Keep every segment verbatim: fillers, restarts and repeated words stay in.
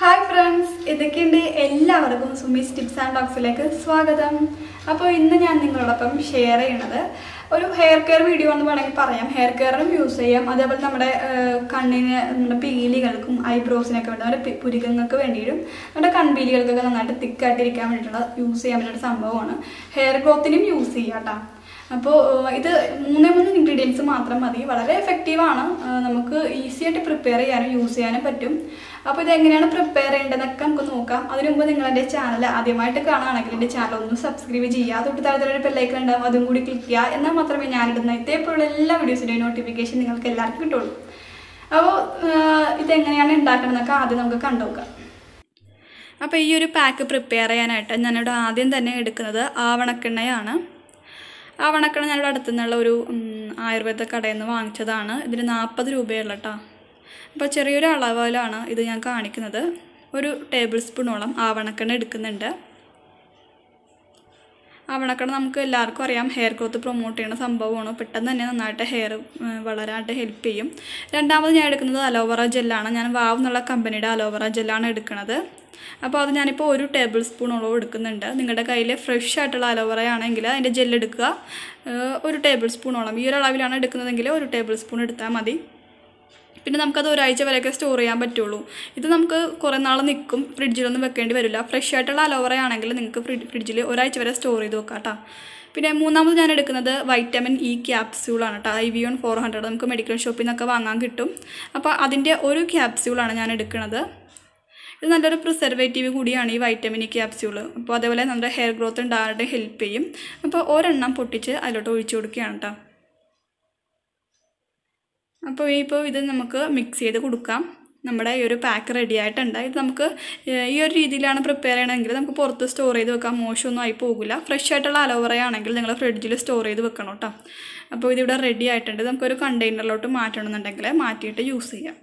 Hi friends, ഇതൊക്കെയുണ്ട് എല്ലാവർക്കും Sumi's tips and ടോക്സിലേക്ക് സ്വാഗതം. അപ്പോൾ ഇന്ന് ഞാൻ നിങ്ങളോടൊപ്പം ഷെയർ ചെയ്യുന്നത് ഒരു ഹെയർ കെയർ വീഡിയോ എന്ന് വേണമെങ്കിൽ പറയാം. ഹെയർ കെയറും യൂസ് ചെയ്യാം, അതേപോലെ നമ്മുടെ കണ്ണിന് നമ്മുടെ പീലികൾക്കും ഐബ്രോസിനൊക്കെ വേണ്ടി നമ്മുടെ പുരികങ്ങൾക്ക് വേണ്ടിയിട്ടും നമ്മുടെ കൺപീലികൾക്കൊക്കെ നന്നായിട്ട് തിക്കായിട്ടിരിക്കാൻ വേണ്ടിയിട്ടുള്ള യൂസ് ചെയ്യാൻ പറ്റുന്ന സംഭവമാണ്. ഹെയർ ഗ്രോത്തിനും യൂസ് ചെയ്യാം കേട്ടോ. അപ്പോൾ ഇത് മൂന്നേ മൂന്ന് ഇൻഗ്രീഡിയൻസ് മാത്രം മതി, വളരെ എഫക്റ്റീവാണ്, നമുക്ക് ഈസി ആയിട്ട് പ്രിപ്പയർ ചെയ്യാനും യൂസ് ചെയ്യാനും പറ്റും. അപ്പോൾ ഇതെങ്ങനെയാണ് പ്രിപ്പയർ ചെയ്യേണ്ടതെന്നൊക്കെ നമുക്ക് നോക്കാം. അതിനു മുമ്പ് നിങ്ങൾ എൻ്റെ ചാനൽ ആദ്യമായിട്ട് കാണുകയാണെങ്കിൽ എൻ്റെ ചാനൽ ഒന്ന് സബ്സ്ക്രൈബ് ചെയ്യുക, തൊട്ട് താഴത്തൊരു ബെല്ലൈക്കൺ ഉണ്ടാവും, അതും കൂടി ക്ലിക്ക് ചെയ്യുക, എന്നാൽ മാത്രമേ ഞാനിടുന്ന ഇതേപോലുള്ള എല്ലാ വീഡിയോസിൻ്റെയും നോട്ടിഫിക്കേഷൻ നിങ്ങൾക്ക് എല്ലാവർക്കും കിട്ടുള്ളൂ. അപ്പോൾ ഇതെങ്ങനെയാണ് ഉണ്ടാക്കണമെന്നൊക്കെ ആദ്യം നമുക്ക് കണ്ടുനോക്കാം. അപ്പോൾ ഈ ഒരു പാക്ക് പ്രിപ്പയർ ചെയ്യാനായിട്ട് ഞാനിവിടെ ആദ്യം തന്നെ എടുക്കുന്നത് ആവണക്കെണ്ണയാണ്. ആവണക്കെണ്ണ ഞാനിവിടെ അടുത്തുനിന്നുള്ള ഒരു ആയുർവേദ കടയിൽ നിന്ന് വാങ്ങിച്ചതാണ്. ഇതിന് നാൽപ്പത് രൂപയുള്ള കേട്ടോ. അപ്പോൾ ചെറിയൊരു അളവിലാണ് ഇത് ഞാൻ കാണിക്കുന്നത്. ഒരു ടേബിൾ സ്പൂണോളം ആവണക്കെണ്ണ എടുക്കുന്നുണ്ട്. ആവണക്കെണ്ണ നമുക്ക് എല്ലാവർക്കും അറിയാം, ഹെയർ ഗ്രോത്ത് പ്രൊമോട്ട് ചെയ്യുന്ന സംഭവമാണ്. പെട്ടെന്ന് തന്നെ നന്നായിട്ട് ഹെയർ വളരാനായിട്ട് ഹെൽപ്പ് ചെയ്യും. രണ്ടാമത് ഞാൻ എടുക്കുന്നത് അലോവേറ ജെല്ലാണ്. ഞാൻ വാവ് എന്നുള്ള കമ്പനിയുടെ അലോവേറ ജെല്ലാണ് എടുക്കുന്നത്. അപ്പോൾ അത് ഞാനിപ്പോൾ ഒരു ടേബിൾ സ്പൂണോളം എടുക്കുന്നുണ്ട്. നിങ്ങളുടെ കയ്യിൽ ഫ്രഷ് ആയിട്ടുള്ള അലോവേറ ആണെങ്കിൽ അതിൻ്റെ ജെല്ല് എടുക്കുക, ഒരു ടേബിൾ സ്പൂണോളം. ഈ ഒരു അളവിലാണ് എടുക്കുന്നതെങ്കിൽ ഒരു ടേബിൾ സ്പൂൺ എടുത്താൽ മതി. പിന്നെ നമുക്കത് ഒരാഴ്ച വരെയൊക്കെ സ്റ്റോർ ചെയ്യാൻ പറ്റുള്ളൂ. ഇത് നമുക്ക് കുറേ നാൾ നിൽക്കും, ഫ്രിഡ്ജിലൊന്നും വെക്കേണ്ടി വരില്ല. ഫ്രഷ് ആയിട്ടുള്ള അലോവേറ ആണെങ്കിൽ നിങ്ങൾക്ക് ഫ്രിഡ്ജിൽ ഒരാഴ്ച വരെ സ്റ്റോർ ചെയ്ത് വെക്കാം കേട്ടോ. പിന്നെ മൂന്നാമത് ഞാൻ എടുക്കുന്നത് വൈറ്റമിൻ ഇ ക്യാപ്സ്യൂളാണ് കേട്ടോ. Evion four hundred നമുക്ക് മെഡിക്കൽ ഷോപ്പിൽ നിന്നൊക്കെ വാങ്ങാൻ കിട്ടും. അപ്പോൾ അതിൻ്റെ ഒരു ക്യാപ്സ്യൂളാണ് ഞാൻ എടുക്കുന്നത്. ഇത് നല്ലൊരു പ്രിസർവേറ്റീവ് കൂടിയാണ് ഈ വൈറ്റമിൻ ഇ ക്യാപ്സ്യൂൾ. അപ്പോൾ അതേപോലെ നമ്മുടെ ഹെയർ ഗ്രോത്ത് ഉണ്ടാകാനായിട്ട് ഹെൽപ്പ് ചെയ്യും. അപ്പോൾ ഒരെണ്ണം പൊട്ടിച്ച് അതിലോട്ട് ഒഴിച്ചു കൊടുക്കുകയാണ് കേട്ടോ. അപ്പോൾ ഇപ്പോൾ ഇത് നമുക്ക് മിക്സ് ചെയ്ത് കൊടുക്കാം. നമ്മുടെ ഈ ഒരു പാക്ക് റെഡി ആയിട്ടുണ്ട്. ഇത് നമുക്ക് ഈ ഒരു രീതിയിലാണ് പ്രിപ്പയർ ചെയ്യണമെങ്കിൽ നമുക്ക് പുറത്ത് സ്റ്റോർ ചെയ്ത് വെക്കാം, മോശമൊന്നും ആയി പോകില്ല. ഫ്രഷ് ആയിട്ടുള്ള അലോവേറ ആണെങ്കിൽ നിങ്ങൾ ഫ്രിഡ്ജിൽ സ്റ്റോർ ചെയ്ത് വെക്കണം കേട്ടോ. അപ്പോൾ ഇതിവിടെ റെഡി ആയിട്ടുണ്ട്. നമുക്കൊരു കണ്ടെയ്നറിലോട്ട് മാറ്റണമെന്നുണ്ടെങ്കിൽ മാറ്റിയിട്ട് യൂസ് ചെയ്യാം.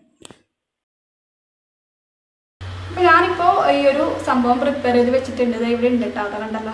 അപ്പോൾ ഞാനിപ്പോൾ ഈ ഒരു സംഭവം പ്രിപ്പയർ ചെയ്ത് വെച്ചിട്ടുണ്ട്. ഇത് ഇവിടെ ഉണ്ട് കേട്ടോ, അത് കണ്ടല്ലോ.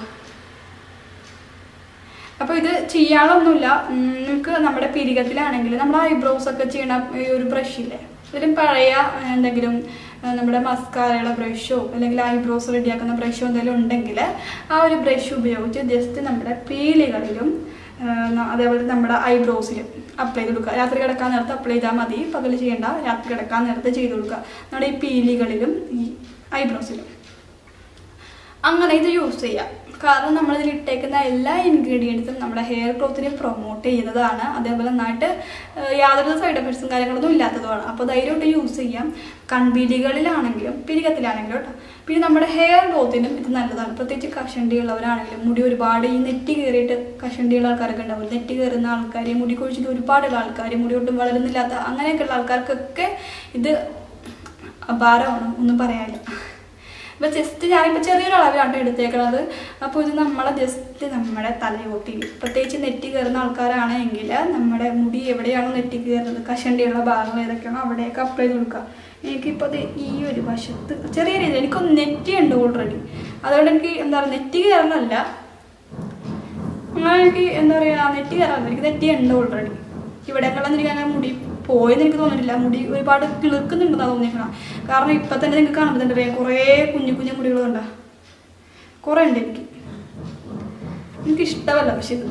അപ്പോൾ ഇത് ചെയ്യാനൊന്നുമില്ല, നമുക്ക് നമ്മുടെ പിരികത്തിലാണെങ്കിൽ നമ്മുടെ ഐബ്രോസ് ഒക്കെ ചെയ്യണ ഈ ഒരു ബ്രഷില്ലേ, ഇതിലും പഴയ എന്തെങ്കിലും നമ്മുടെ മസ്കാരയുള്ള ബ്രഷോ അല്ലെങ്കിൽ ഐബ്രോസ് റെഡിയാക്കുന്ന ബ്രഷോ എന്തെങ്കിലും ഉണ്ടെങ്കിൽ ആ ഒരു ബ്രഷ് ഉപയോഗിച്ച് ജസ്റ്റ് നമ്മുടെ പീലികളിലും അതേപോലെ നമ്മുടെ ഐബ്രോസിലും അപ്ലൈ ചെയ്ത് കൊടുക്കുക. രാത്രി കിടക്കാൻ നേരത്ത് അപ്ലൈ ചെയ്താൽ മതി, പകൽ ചെയ്യേണ്ട, രാത്രി കിടക്കാൻ നേരത്ത് ചെയ്ത് കൊടുക്കുക. നമ്മുടെ ഈ പീലികളിലും ഈ ഐബ്രോസിലും അങ്ങനെ ഇത് യൂസ് ചെയ്യാം. കാരണം നമ്മളിതിൽ ഇട്ടേക്കുന്ന എല്ലാ ഇൻഗ്രീഡിയൻസും നമ്മുടെ ഹെയർ ഗ്രോത്തിനെ പ്രൊമോട്ട് ചെയ്യുന്നതാണ്. അതേപോലെ നന്നായിട്ട് യാതൊരു സൈഡ് എഫക്ട്സും കാര്യങ്ങളൊന്നും ഇല്ലാത്തതുമാണ്. അപ്പോൾ ധൈര്യമായിട്ട് യൂസ് ചെയ്യാം, കൺപീലികളിലാണെങ്കിലും പിരികത്തിലാണെങ്കിലും കേട്ടോ. പിന്നെ നമ്മുടെ ഹെയർ ഗ്രോത്തിനും ഇത് നല്ലതാണ്. പ്രത്യേകിച്ച് കഷണ്ടി ഉള്ളവരാണെങ്കിലും, മുടി ഒരുപാട് ഈ നെറ്റി കയറിയിട്ട് കഷണ്ടിയുള്ള ആൾക്കാരൊക്കെ ഉണ്ടാവും. നെറ്റി കയറുന്ന ആൾക്കാർ, മുടി കൊഴിച്ചിട്ട് ഒരുപാടുള്ള ആൾക്കാർ, മുടി ഒട്ടും വളരുന്നില്ലാത്ത അങ്ങനെയൊക്കെയുള്ള ആൾക്കാർക്കൊക്കെ ഇത് അപാരമാണ്, ഒന്നും പറയാനില്ല. അപ്പോൾ ജസ്റ്റ് ഞാനിപ്പോൾ ചെറിയൊരു അളവിലാണ് എടുത്തേക്കുന്നത്. അപ്പോൾ ഇത് നമ്മളെ ജസ്റ്റ് നമ്മുടെ തലയോട്ടിൽ, പ്രത്യേകിച്ച് നെറ്റി കയറുന്ന ആൾക്കാരാണെങ്കിൽ നമ്മുടെ മുടി എവിടെയാണോ നെറ്റി കയറുന്നത്, കഷണ്ടിയുള്ള ഭാഗം ഏതൊക്കെയാണോ അവിടെയൊക്കെ അപ്ലൈ ചെയ്ത് കൊടുക്കുക. എനിക്കിപ്പോൾ അത് ഈ ഒരു വശത്ത് ചെറിയ രീതിയിൽ എനിക്കൊന്ന് നെറ്റി ഉണ്ട് ഓൾറെഡി, അതുകൊണ്ട് എനിക്ക് എന്താ പറയുക നെറ്റി കയറുന്നല്ല, അങ്ങനെ എനിക്ക് എന്താ പറയുക നെറ്റി കയറാറില്ല, എനിക്ക് നെറ്റി ഉണ്ട് ഓൾറെഡി. ഇവിടെയൊക്കെയുള്ള എനിക്ക് അങ്ങനെ മുടി പോയെന്ന് എനിക്ക് തോന്നിയിട്ടില്ല. മുടി ഒരുപാട് കിളുക്കുന്നുണ്ടെന്നാണ് തോന്നിയിരിക്കണം. കാരണം ഇപ്പം തന്നെ നിങ്ങൾക്ക് കാണുന്നുണ്ട് കുറേ കുഞ്ഞു കുഞ്ഞു മുടികളുണ്ടാ, കുറേ ഉണ്ട്. എനിക്ക് എനിക്കിഷ്ടമല്ല, പക്ഷെ ഇത്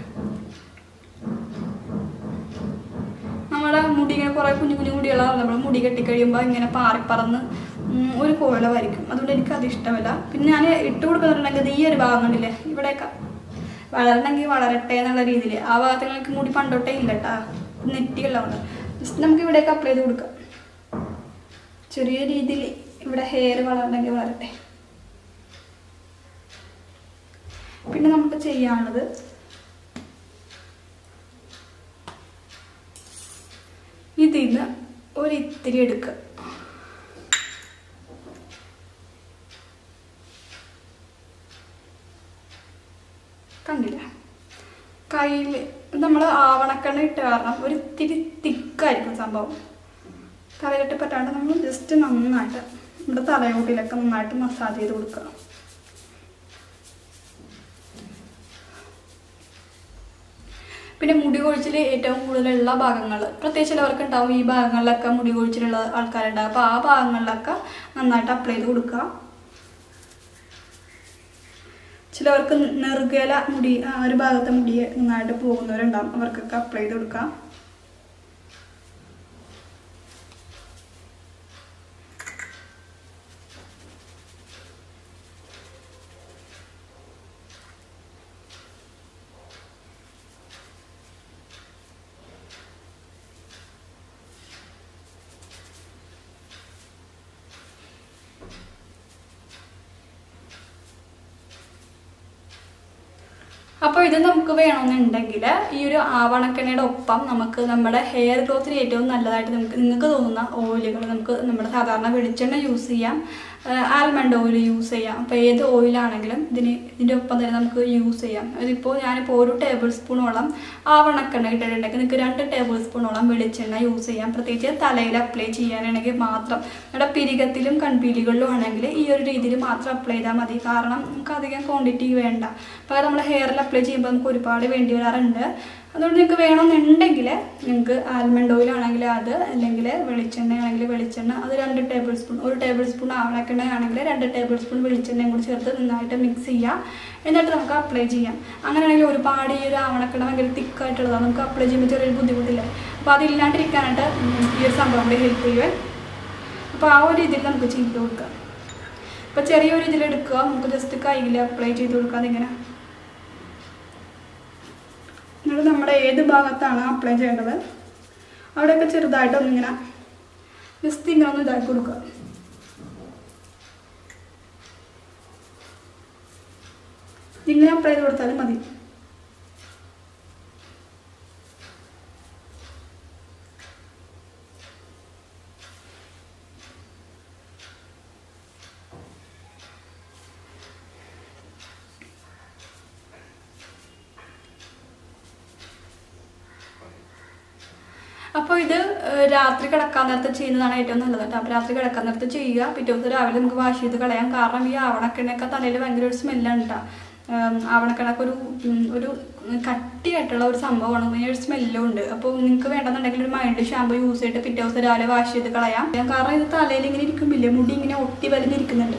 നമ്മുടെ മുടി ഇങ്ങനെ കുറേ കുഞ്ഞു കുഞ്ഞു മുടികളാണ്. നമ്മൾ മുടി കെട്ടിക്കഴിയുമ്പോൾ ഇങ്ങനെ പാറിപ്പറന്ന് ഒരു കോലമായിരിക്കും, അതുകൊണ്ട് എനിക്കത് ഇഷ്ടമല്ല. പിന്നെ ഞാൻ ഇട്ട് കൊടുക്കുന്നുണ്ടെങ്കിൽ ഈ ഒരു ഭാഗം കണ്ടില്ലേ, ഇവിടെയൊക്കെ വളരണമെങ്കിൽ വളരട്ടെ എന്നുള്ള രീതിയിൽ ആ ഭാഗത്ത് എനിക്ക് മുടി പണ്ടോട്ടേ ഇല്ല കേട്ടാ, നെറ്റിയുള്ളതുകൊണ്ട് ജസ്റ്റ് നമുക്ക് ഇവിടെയൊക്കെ അപ്ലൈ ചെയ്ത് കൊടുക്കാം. ചെറിയ രീതിയിൽ ഇവിടെ ഹെയർ വളരണമെങ്കിൽ വളരട്ടെ. പിന്നെ നമുക്ക് ചെയ്യാനുള്ളത് ഇതിൽ നിന്ന് ഒരിത്തിരി എടുക്കുക. കണ്ടില്ല, കയ്യിൽ നമ്മൾ ആവണക്കെണ്ണ ഇട്ട് കാരണം ഒരു ഇത്തിരി തിക്കായിരിക്കും സംഭവം. തലയിലിട്ട് പറ്റാണ്ട് നമ്മൾ ജസ്റ്റ് നന്നായിട്ട് നമ്മുടെ തലയോട്ടിലൊക്കെ നന്നായിട്ട് മസാജ് ചെയ്ത് കൊടുക്കുക. പിന്നെ മുടി കൊഴിച്ചിൽ ഏറ്റവും കൂടുതലുള്ള ഭാഗങ്ങൾ, പ്രത്യേകിച്ച് ചിലവർക്ക് ഉണ്ടാവും ഈ ഭാഗങ്ങളിലൊക്കെ മുടി കൊഴിച്ചിലുള്ള ആൾക്കാരുണ്ടാവും. അപ്പോൾ ആ ഭാഗങ്ങളിലൊക്കെ നന്നായിട്ട് അപ്ലൈ ചെയ്ത് കൊടുക്കുക. ചിലവർക്ക് നെറുകല മുടി ആ ഒരു ഭാഗത്തെ മുടി നന്നായിട്ട് പോകുന്നവരുണ്ടാവും, അവർക്കൊക്കെ അപ്ലൈ ചെയ്ത് കൊടുക്കുക. അപ്പോൾ ഇത് നമുക്ക് വേണമെന്നുണ്ടെങ്കിൽ ഈ ഒരു ആവണക്കെണ്ണയുടെ ഒപ്പം നമുക്ക് നമ്മുടെ ഹെയർ ഗ്രോത്തിന് ഏറ്റവും നല്ലതായിട്ട് നമുക്ക് നിങ്ങൾക്ക് തോന്നുന്ന ഓയിലുകൾ നമുക്ക് നമ്മുടെ സാധാരണ വെളിച്ചെണ്ണ യൂസ് ചെയ്യാം, ആൽമണ്ട് ഓയിൽ യൂസ് ചെയ്യാം. അപ്പോൾ ഏത് ഓയിലാണെങ്കിലും ഇതിന് ഇതിൻ്റെ ഒപ്പം തന്നെ നമുക്ക് യൂസ് ചെയ്യാം. ഇതിപ്പോൾ ഞാനിപ്പോൾ ഒരു ടേബിൾ സ്പൂണോളം ആവണക്കെണ്ണ ഇട്ടിട്ടുണ്ടെങ്കിൽ നിങ്ങൾക്ക് രണ്ട് ടേബിൾ സ്പൂണോളം വെളിച്ചെണ്ണ യൂസ് ചെയ്യാം. പ്രത്യേകിച്ച് തലയിൽ അപ്ലൈ ചെയ്യാനാണെങ്കിൽ മാത്രം, നമ്മുടെ പിരികത്തിലും കൺപീലികളിലും ആണെങ്കിൽ ഈ ഒരു രീതിയിൽ മാത്രം അപ്ലൈ ചെയ്താൽ മതി. കാരണം നമുക്ക് അധികം ക്വാണ്ടിറ്റി വേണ്ട. അപ്പോൾ നമ്മൾ ഹെയറിൽ അപ്ലൈ ചെയ്യുമ്പോൾ നമുക്ക് ഒരുപാട് വേണ്ടി വരാറുണ്ട്. അതുകൊണ്ട് നിങ്ങൾക്ക് വേണമെന്നുണ്ടെങ്കിൽ നിങ്ങൾക്ക് ആൽമണ്ട് ഓയിൽ ആണെങ്കിൽ അത്, അല്ലെങ്കിൽ വെളിച്ചെണ്ണ ആണെങ്കിൽ വെളിച്ചെണ്ണ അത് രണ്ട് ടേബിൾ സ്പൂൺ, ഒരു ടേബിൾ സ്പൂൺ ആവണക്കെണ്ണ ആണെങ്കിൽ രണ്ട് ടേബിൾ സ്പൂൺ വെളിച്ചെണ്ണയും കൂടി ചേർത്ത് നന്നായിട്ട് മിക്സ് ചെയ്യുക. എന്നിട്ട് നമുക്ക് അപ്ലൈ ചെയ്യാം. അങ്ങനെയാണെങ്കിൽ ഒരുപാട് ഈ ഒരു ആവണക്കെണ്ണ ഭയങ്കര തിക്കായിട്ടുള്ളതാണ്, നമുക്ക് അപ്ലൈ ചെയ്യുമ്പോൾ ചെറിയൊരു ബുദ്ധിമുട്ടില്ല. അപ്പോൾ അതില്ലാണ്ടിരിക്കാനായിട്ട് ഈ ഒരു സംഭവം കൂടി ഹെൽപ്പ് ചെയ്യുക. അപ്പോൾ ആ ഒരു രീതിയിൽ നമുക്ക് ചെയ്ത് കൊടുക്കാം. അപ്പോൾ ചെറിയൊരു ഇതിലെടുക്കുക, നമുക്ക് ജസ്റ്റ് കയ്യിൽ അപ്ലൈ ചെയ്ത് കൊടുക്കുക. അതിങ്ങനെ എന്നിട്ട് നമ്മുടെ ഏത് ഭാഗത്താണ് അപ്ലൈ ചെയ്യേണ്ടത് അവിടെയൊക്കെ ചെറുതായിട്ടൊന്നിങ്ങനെ ജസ്റ്റ് ഇങ്ങനെ ഒന്ന് ഇതാക്കി കൊടുക്കുക. ഇങ്ങനെ അപ്ലൈ ചെയ്ത് കൊടുത്താലും മതി. അപ്പോൾ ഇത് രാത്രി കിടക്കാൻ നേരത്ത് ചെയ്യുന്നതാണ് ഏറ്റവും നല്ലത് കേട്ടോ. അപ്പോൾ രാത്രി കിടക്കാൻ നേരത്ത് ചെയ്യുക, പിറ്റേ ദിവസം രാവിലെ നമുക്ക് വാഷ് ചെയ്ത് കളയാം. കാരണം ഈ ആവണക്കെണ്ണയൊക്കെ തലയിൽ ഭയങ്കര ഒരു സ്മെല്ലാണ് കേട്ടോ. ആവണക്കെണ്ണൊക്കെ ഒരു ഒരു കട്ടിയായിട്ടുള്ള ഒരു സംഭവമാണ്, പിന്നെ ഒരു സ്മെല്ലും ഉണ്ട്. അപ്പോൾ നിങ്ങൾക്ക് വേണമെന്നുണ്ടെങ്കിൽ ഒരു മൈൽഡ് ഷാമ്പു യൂസ് ചെയ്തിട്ട് പിറ്റേ ദിവസം രാവിലെ വാഷ് ചെയ്ത് കളയാം. കാരണം ഇത് തലയിൽ ഇങ്ങനെ ഇരിക്കുമ്പില്ലേ, മുടി ഇങ്ങനെ ഒട്ടി വലിഞ്ഞിരിക്കുന്നുണ്ട്.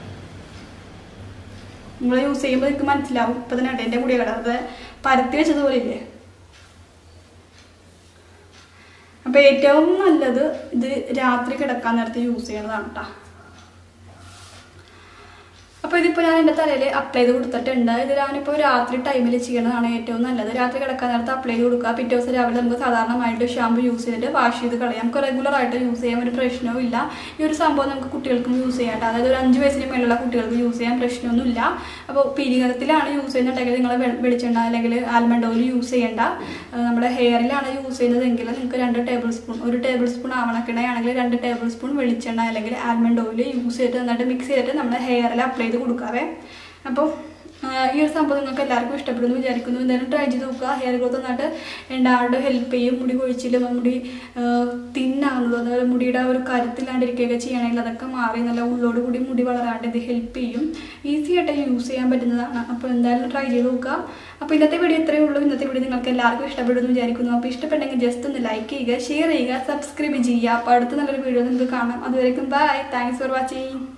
നിങ്ങൾ യൂസ് ചെയ്യുമ്പോൾ നിങ്ങൾക്ക് മനസ്സിലാവും. ഇപ്പം തന്നെ കേട്ടോ എൻ്റെ മുടി കിടന്നത് പരത്തി വെച്ചതുപോലെ ഇല്ലേ. അപ്പോൾ ഏറ്റവും നല്ലത് ഇത് രാത്രി കിടക്കാൻ നേരത്തെ യൂസ് ചെയ്യുന്നതാണ് കേട്ടോ. അപ്പോൾ ഇതിപ്പോൾ ഞാൻ എൻ്റെ തലയിൽ അപ്ലൈ ചെയ്ത് കൊടുത്തിട്ടുണ്ട്. ഇത് ഞാനിപ്പോൾ രാത്രി ടൈമിൽ ചെയ്യണതാണ് ഏറ്റവും നല്ലത്. രാത്രി കിടക്കാൻ നേരത്തെ അപ്ലൈ ചെയ്ത് കൊടുക്കുക. പിറ്റേ ദിവസം രാവിലെ നമുക്ക് സാധാരണമായിട്ട് ഷാമ്പു യൂസ് ചെയ്തിട്ട് വാഷ് ചെയ്ത് കളയാം. നമുക്ക് റെഗുലറായിട്ട് യൂസ് ചെയ്യാൻ ഒരു പ്രശ്നവും ഇല്ല. ഈ ഒരു സംഭവം നമുക്ക് കുട്ടികൾക്കും യൂസ് ചെയ്യാം കേട്ടോ. അതായത് ഒരു അഞ്ച് വയസ്സിന് മേലുള്ള കുട്ടികൾക്ക് യൂസ് ചെയ്യാൻ പ്രശ്നമൊന്നുമില്ല. അപ്പോൾ പിരികത്തിലാണ് യൂസ് ചെയ്യുന്നുണ്ടെങ്കിൽ നിങ്ങൾ വെളിച്ചെണ്ണ അല്ലെങ്കിൽ ആൽമണ്ട് ഓയിൽ യൂസ് ചെയ്യേണ്ട. നമ്മുടെ ഹെയറിലാണ് യൂസ് ചെയ്യുന്നതെങ്കിൽ നിങ്ങൾക്ക് രണ്ട് ടേബിൾ സ്പൂൺ, ഒരു ടേബിൾ സ്പൂൺ ആവണക്കെണ്ണയാണെങ്കിൽ രണ്ട് ടേബിൾ സ്പൂൺ വെളിച്ചെണ്ണ അല്ലെങ്കിൽ ആൽമണ്ട് ഓയിൽ യൂസ് ചെയ്തിട്ട് നന്നായിട്ട് മിക്സ് ചെയ്തിട്ട് നമ്മുടെ ഹെയറിൽ അപ്ലൈ ചെയ്ത് കൊടുക്കാവേ. അപ്പോൾ ഈ ഒരു സംഭവം നിങ്ങൾക്ക് എല്ലാവർക്കും ഇഷ്ടപ്പെടുന്നു വിചാരിക്കുന്നു. എന്തായാലും ട്രൈ ചെയ്ത് നോക്കുക. ഹെയർ ഗ്രോത്ത് നന്നായിട്ട് ഉണ്ടാകാണ്ട് ഹെൽപ്പ് ചെയ്യും. മുടി കൊഴിച്ചിലും മുടി തിന്നാകുന്നത്, അതുപോലെ മുടിയുടെ ഒരു കരുത്തില്ലാണ്ടിരിക്കുകയൊക്കെ ചെയ്യണമെങ്കിൽ അതൊക്കെ മാറി നല്ല ഉള്ളോട് കൂടി മുടി വളരാണ്ട് ഇത് ഹെൽപ്പ് ചെയ്യും. ഈസി ആയിട്ട് യൂസ് ചെയ്യാൻ പറ്റുന്നതാണ്. അപ്പോൾ എന്തായാലും ട്രൈ ചെയ്ത് നോക്കുക. അപ്പോൾ ഇന്നത്തെ വീഡിയോ ഇത്രയേ ഉള്ളൂ. ഇന്നത്തെ വീഡിയോ നിങ്ങൾക്ക് എല്ലാവർക്കും ഇഷ്ടപ്പെടുന്നു വിചാരിക്കുന്നു. അപ്പോൾ ഇഷ്ടപ്പെട്ടെങ്കിൽ ജസ്റ്റ് ഒന്ന് ലൈക്ക് ചെയ്യുക, ഷെയർ ചെയ്യുക, സബ്സ്ക്രൈബ് ചെയ്യുക. അപ്പോൾ അടുത്ത നല്ലൊരു വീഡിയോ നിങ്ങൾക്ക് കാണാം. അതുവരേക്കും ബൈ. Thanks for watching.